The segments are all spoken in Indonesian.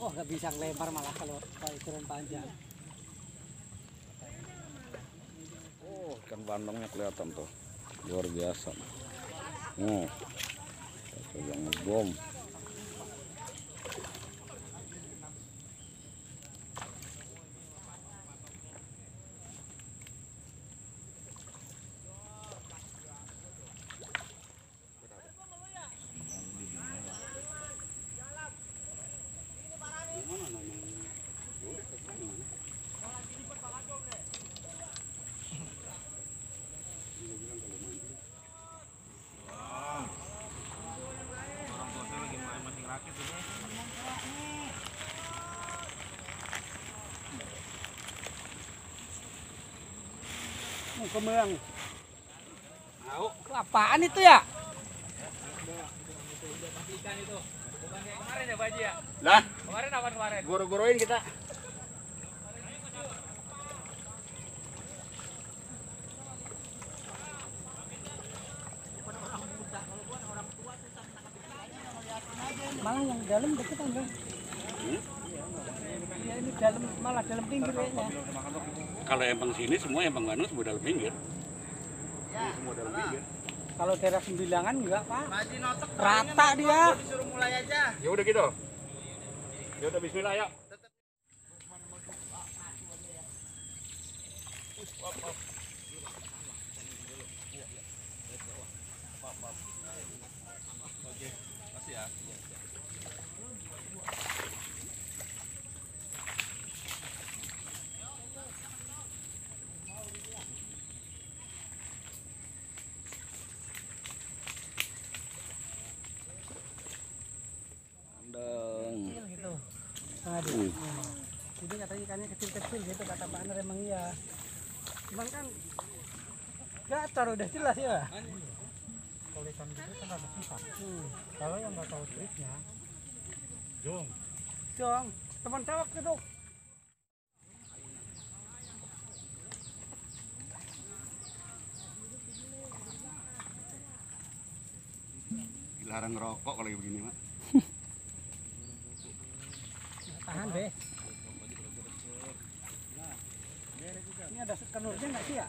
Oh, nggak bisa ngelempar malah kalau ukuran panjang. Oh, ikan bandengnya kelihatan tuh, luar biasa. Yang ngebom. Kemerang. Tahu. Apaan itu ya? Ikan itu. Bukan kayak kemarin ya, Pak Haji ya? Lah, Kemarin apa kemarin? goro-goroin kita. Malah yang dalam deket kan, Bang? Ya, ini dalam, malah dalam pinggir kayaknya. Kalau empang sini semua empang Bandung semua dalam pinggir. Ya, semua dalam pinggir. kalau daerah Sembilangan enggak, Pak. Rata dia. Disuruh mulai aja. Ya udah gitu. Ya udah bismillah ya. Oke, makasih ya. Kecil gitu. Aduh. Jadi katanya ikannya kecil-kecil gitu kata Pak Anar, emang iya. Cuman kan gacor udah jelas ya. Kalau ikan gitu kan ada sifat. Kalau yang nggak tahu triknya, Jong, teman cewek gitu. Dilarang ngerokok kalau begini mah. Tahan deh. Ini ada kenurnya nggak sih ya?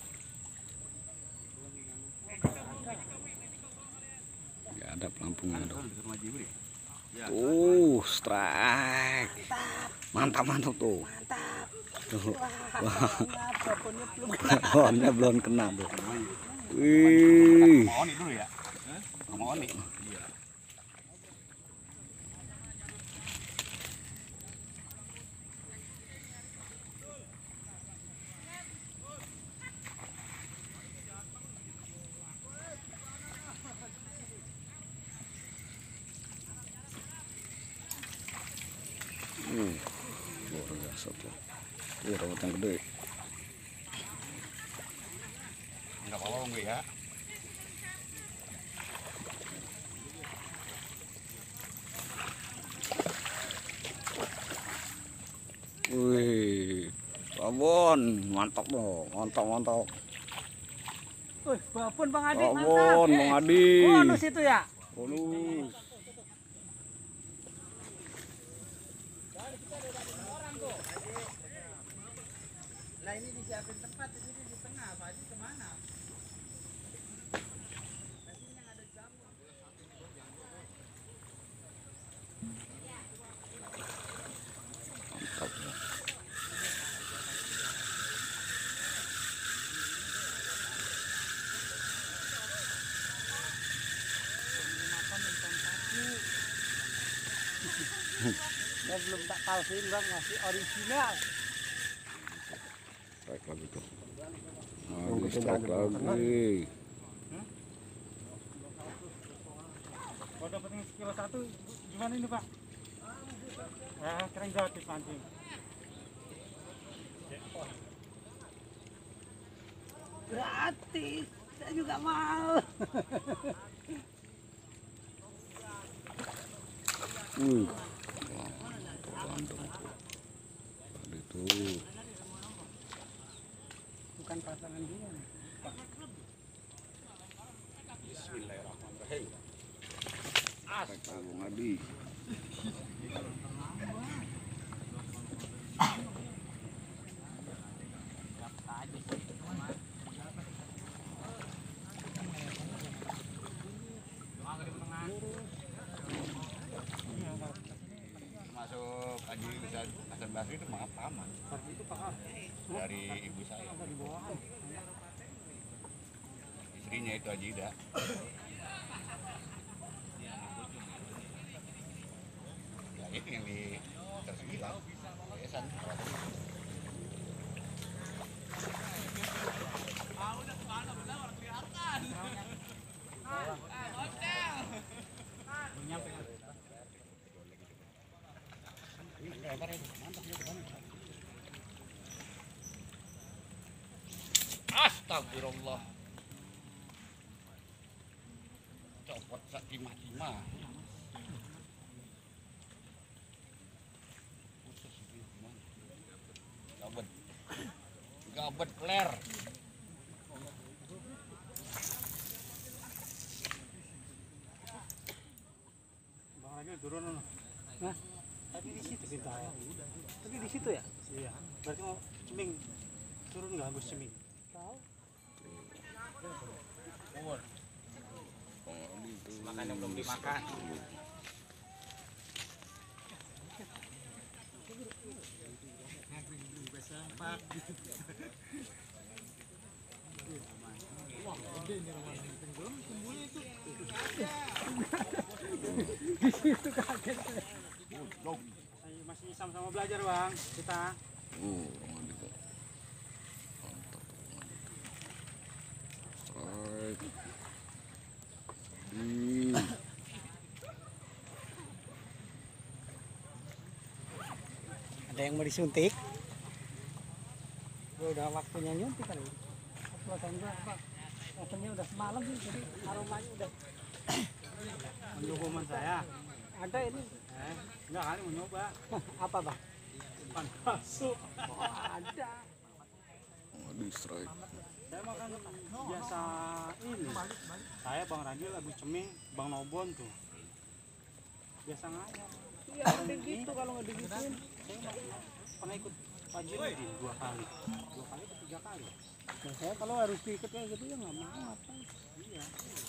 Nggak ada pelampungnya dong. Ya. Strike. Mantap tuh. Mantap. Tuh. Wah, babonnya belum kena. Pohonnya belum kena tuh. Wih. Mau Oni dulu ya? Mau Oni. Iya. Luar biasa tuh. Rawat yang gede. Enggak apa-apa gue ya. Wih, babon, mantap dong, mantap. Wih, babon Bang Adi, mantap. Babon, Bang Adi. Bonus itu ya? Bonus. Lah ini disiapin tempat di sini di tengah, Pak Haji kemana? Mantap. Ya belum tak palsuin Bang, masih original. Strike lagi tuh. Strike lagi. Kalau dapat kilo 1 gimana ini Pak? Keren gratis mancing. Gratis, saya juga mau. Bandung tuh. Tadi tuh. Bukan pasangan dia. Bismillahirrahmanirrahim. Strike lagi Bang Adi. Masuk Haji Hasan Basri itu maaf aman dari ibu saya. Istrinya itu Haji Ida. Ya itu yang di Tersigila. Yayasan. Astagfirullah. Copot sak timah-timah. Gabet. Gabet ler. Bang Ragil turun. Nah, tadi di situ kita. Tadi di situ ya? Iya. Berarti mau ceming. Turun nggak Agus ceming? Tahu. Makan yang belum dimakan. Di situ kaget. Masih sama-sama belajar bang kita. Mantap. Strike. Ada yang mau disuntik? Udah waktunya nyuntik kali. Rasanya udah semalam sih, jadi aromanya udah. Hukuman saya. Ada ini. Enggak kali mau nyoba. Apa bang? Umpan masuk. Ada. Di strike. Saya makan biasa ini. Saya Bang Ragil, Agus Ceming, Bang Nobon tuh. Biasa ngayal. Iya, begitu kalau nggak digituin. Saya pernah ikut kajian di 2 kali. 2 kali atau 3 kali. Nah, saya kalau harus ikut kayak gitu ya nggak mau apa. Iya.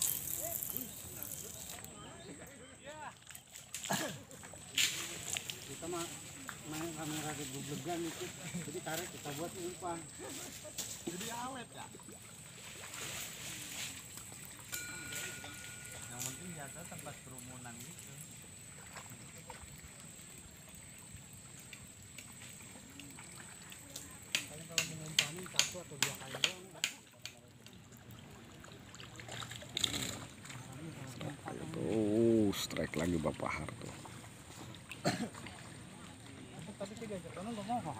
Kita mah main kamera geblegan itu. Jadi tarik kita buat umpan. Jadi awet ya. Yang penting jatuh tempat kerumunan gitu. Paling kalau mengumpanin 1 atau 2 kali doang. Strike lagi Bapak Harto. Tapi 3 jatuhnya nggak mau.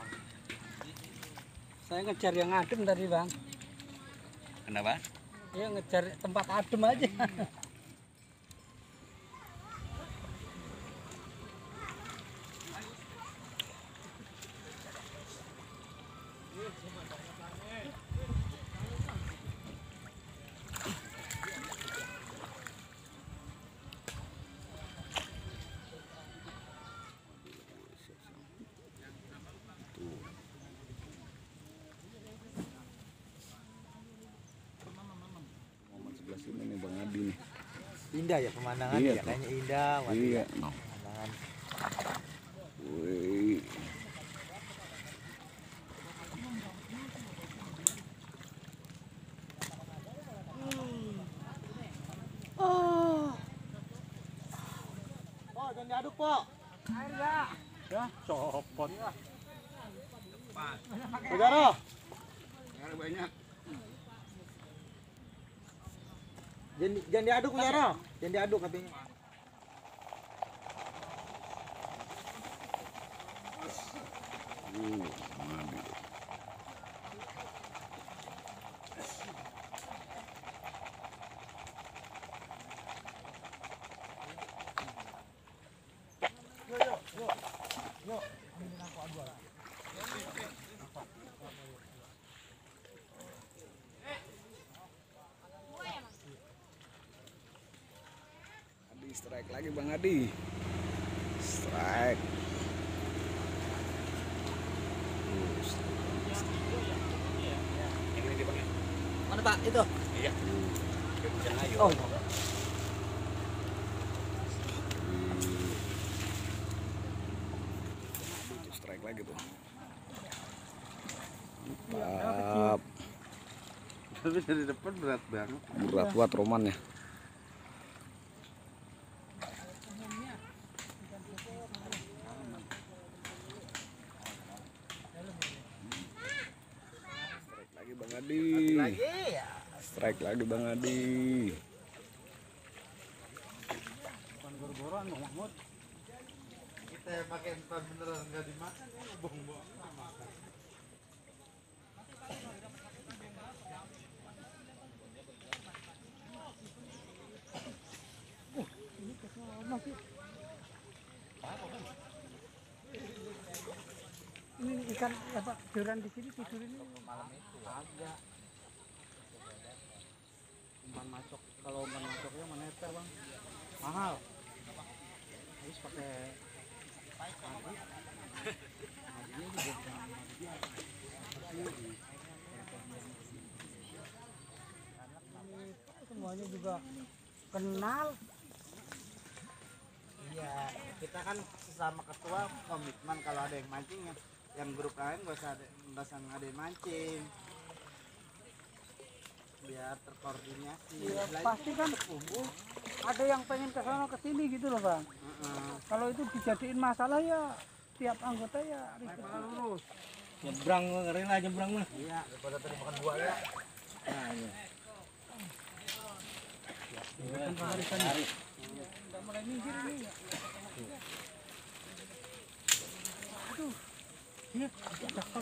Saya ngejar yang adem tadi bang. Kenapa? Iya ngejar tempat adem aja. Sini nih Bang Adi nih. Indah ya pemandangan Iya ya, tuh. kayaknya indah. Iya. Pemandangan. Wih. Oh, jangan diaduk, Pok. Air ya. Ya, copot. Saudara. Ada banyak. Jangan diaduk, Saudara. Jangan diaduk katanya. Bang Adi. Adi strike lagi Bang Adi. Strike. Yang ini dipakai. Mana Pak itu? Iya. Bisa ngayu. Oh. Strike lagi tuh. Mantap. Tapi dari depan berat banget. Berat buat Roman ya. Strike lagi Bang Adi. Lagi ya. Strike lagi Bang Adi. Bukan gor-goran Bang Mahmud. Kita pakai empat beneran nggak dimakan, bong-bong makan. Ini ikan apa joran di sini tidur ini Agak. Umpan masuk, kalau umpan masuknya meneter Bang. Mahal. Harus pakai padi. Padinya juga jangan semuanya juga kenal. Iya, kita kan sesama ketua komitmen kalau ada yang mancing ya, yang grup lain nggak usah ada yang mancing, biar terkoordinasi. Ya, Selain pasti kan kumpul. ada yang pengen ke sana ke sini gitu loh Bang. Kalau itu dijadiin masalah ya tiap anggota ya ribut. Nyebrang, ngeri lah nyebrang mah. Iya, daripada tadi makan buaya. Nah, iya. Kan pengarisan ya. Udah mulai minggir ini. Aduh. Iya, cakep.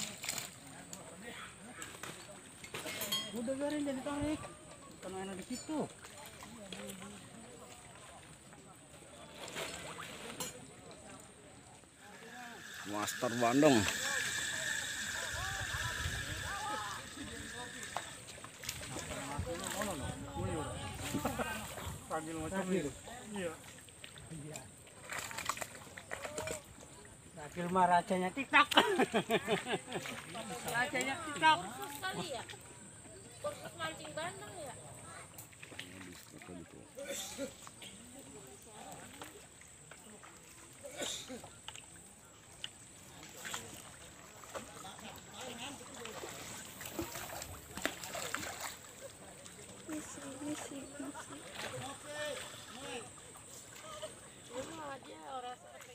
Udah biarin jadi tarik. Kan enak di situ. Master Bandung. Panggil macam itu. Iya. Iya. Akhir mah rajanya TikTok. Rajanya TikTok. Kursus kali ya? Kursus mancing bandeng ya? Cuma aja orang seperti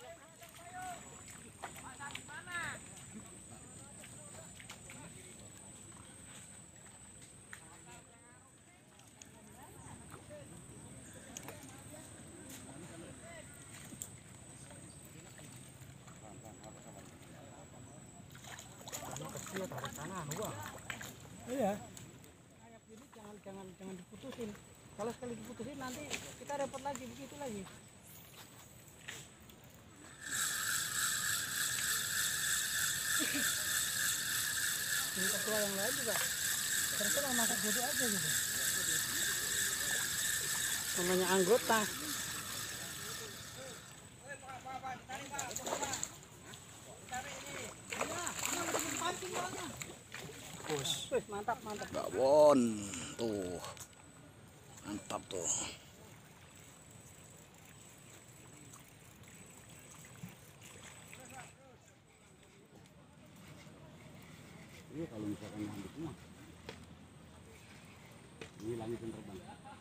Kecil tarik sana Bang. Iya. Jadi jangan diputusin. Kalau sekali diputusin nanti kita repot lagi begitu lagi. Ini ketua yang lain juga terserah masak bodoh aja gitu. Namanya anggota. Wih, mantap. Gawon tuh. Mantap tuh. Iya kalau misalkan yang itu mah ini lanjutin terbang.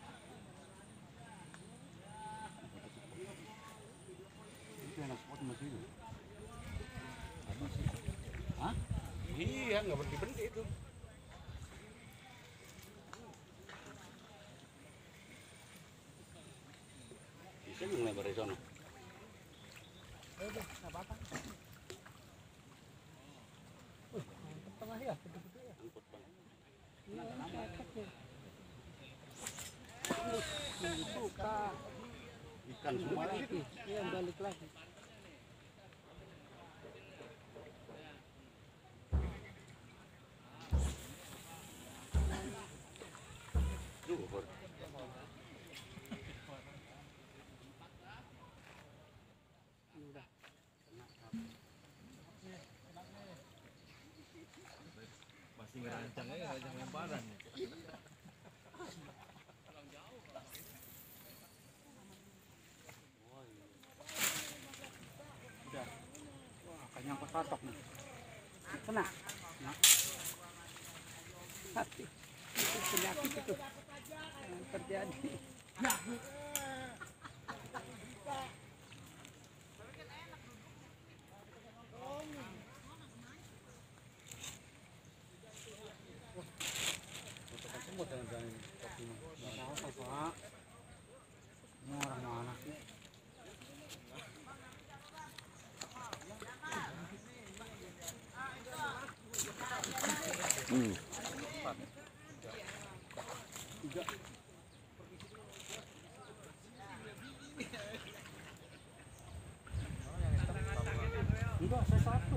Itu enak spot masih itu. Apa sih? Hah? Iya, nggak berhenti itu. Bisa ngelebar di sana. Udah, nggak apa-apa. Mantap tengah ya, gede-gede ya. Angkut bang. Iya, cakep ya. Dibuka. Ikan semua lagi. Iya, balik lagi. Duh, Udah. Kayak nyangkut patok nih. Kena. Hati. Itu penyakit itu yang terjadi. Semut jangan-jangan ini kopinya. Nggak tahu, Pak. Ini orang mana sih? Enggak, saya satu.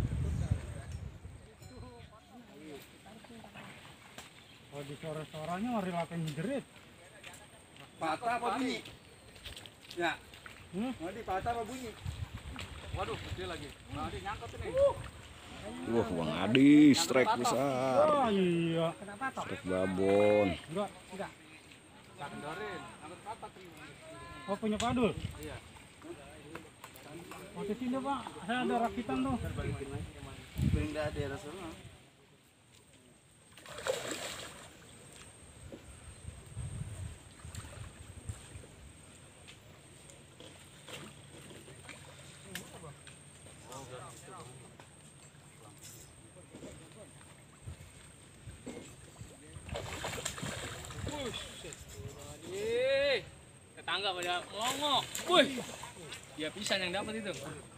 Kalau di sore-sorenya ngeri lakuin jerit. Patah apa bunyi? Ya. Mau dipatah apa bunyi? Waduh, gede lagi. Nah, dia nyangkut ini. Wah, Bang Adi strike besar. Oh iya. Kena patok. Strike babon. Enggak. Tak kendorin, nyangkut patok ini. Oh punya padul. Iya. Oh di sini Pak, saya ada rakitan tuh. Bring dah di atas sana. Tetangga pada ngongok. Wih. Ya pisan yang dapat itu.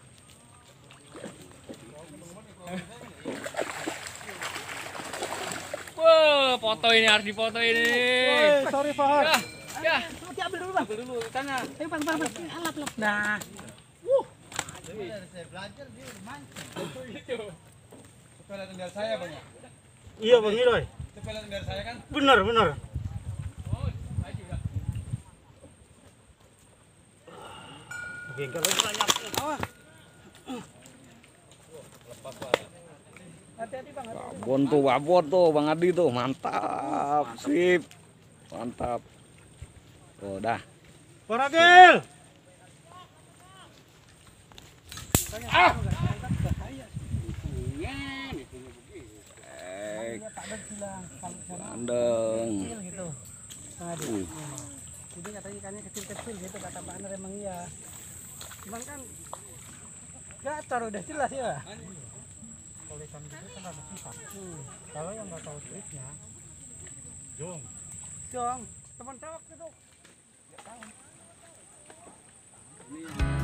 Wah, foto ini harus difoto ini. Sorry Fahar. Ya. Diambil dulu bang. Ambil dulu ikannya. Ayo bang. Alat. Nah. Saya belajar dia mancing. Sepeda tinggal saya Bang. Iya Bang Iroy. Sepeda tinggal saya kan. Benar. Oke, kalau banyak. Hati-hati bang. Babon tuh Bang Adi tuh, mantap, sip, mantap. Oh, dah. Paragil. Bandeng. Kecil gitu. Jadi katanya ikannya kecil-kecil gitu kata Pak Anar emang iya. Cuman kan gacor udah jelas ya. Kalau ikan gitu kan ada sifat. Kalau yang nggak tahu triknya, jom. Jong, teman cowok gitu. Nggak tahu.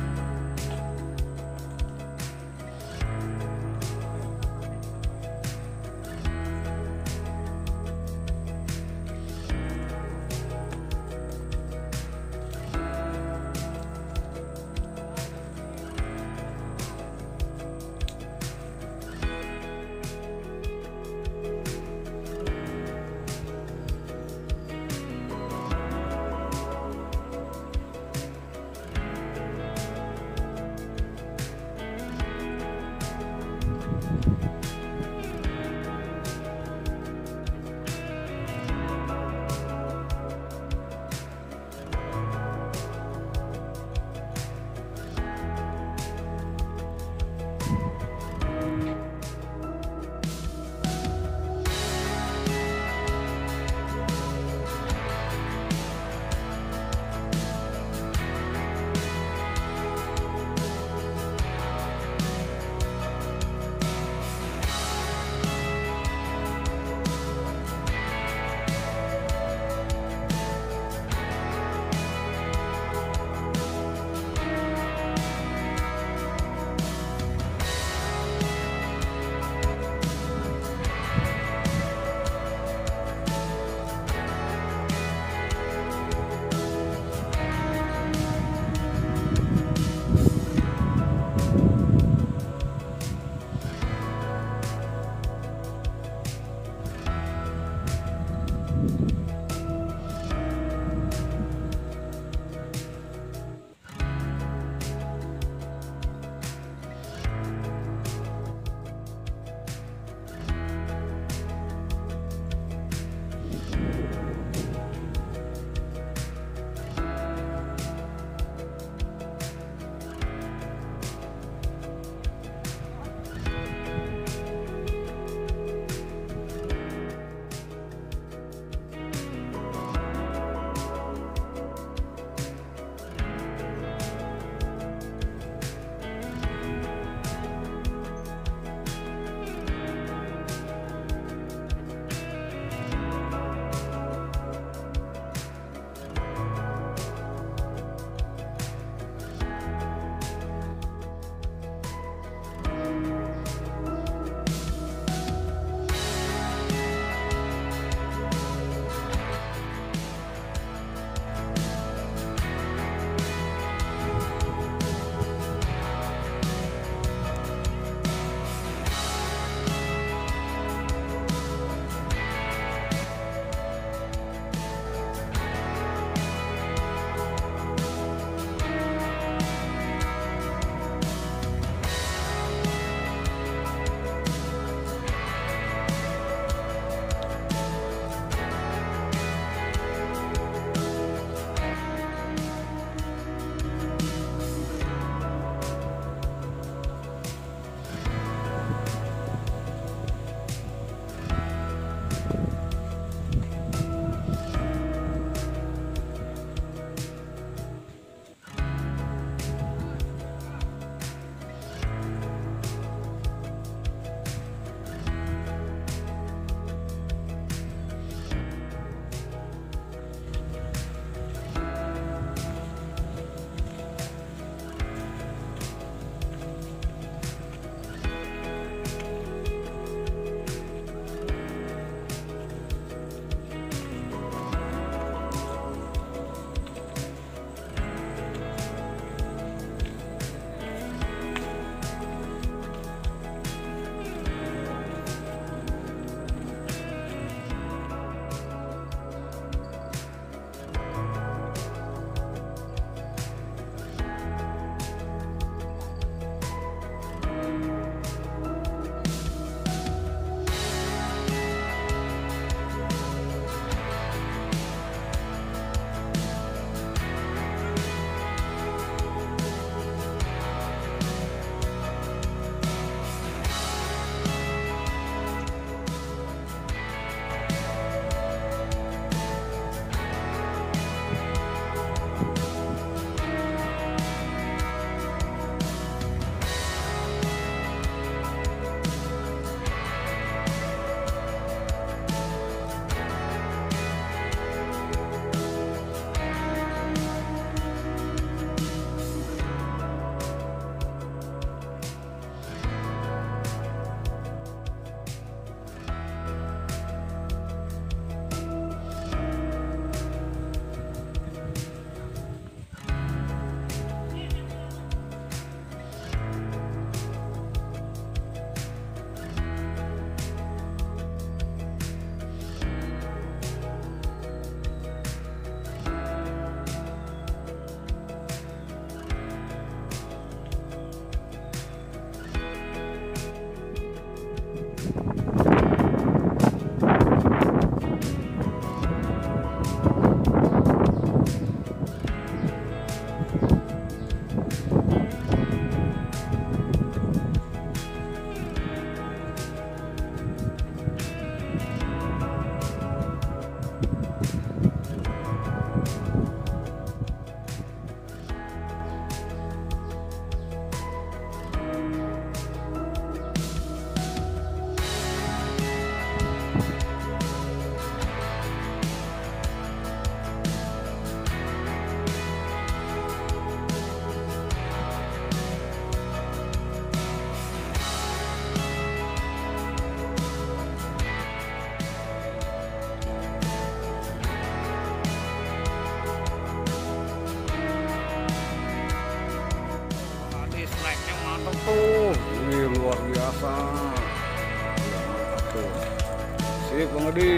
Mantap tuh. Ini luar biasa. Mantap tuh. Sip Bang Edi.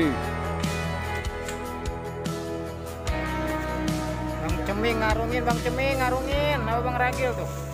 Bang Ceming ngarungin, Bang Ceming ngarungin. Apa Bang Ragil tuh?